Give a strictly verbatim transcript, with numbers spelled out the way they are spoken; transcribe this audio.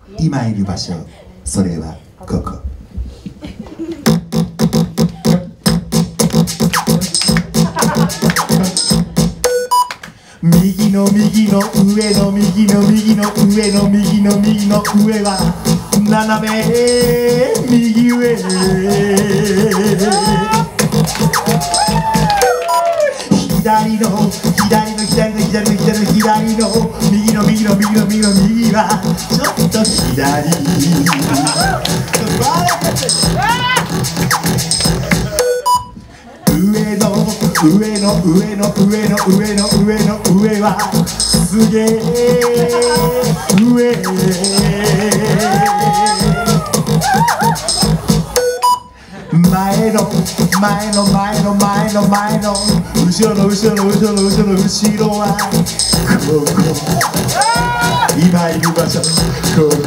今いる場所、それはここ。右の右の上の右の右の上の右の右の上は斜め右上。左の左の左の左の左の左の右の右の右の右の右はちょっと左。上の上の上の上の上の上の上はすげえ上。前の前の前の前の前の後ろの後ろの後ろの後ろの後ろはここ。今いる場所こ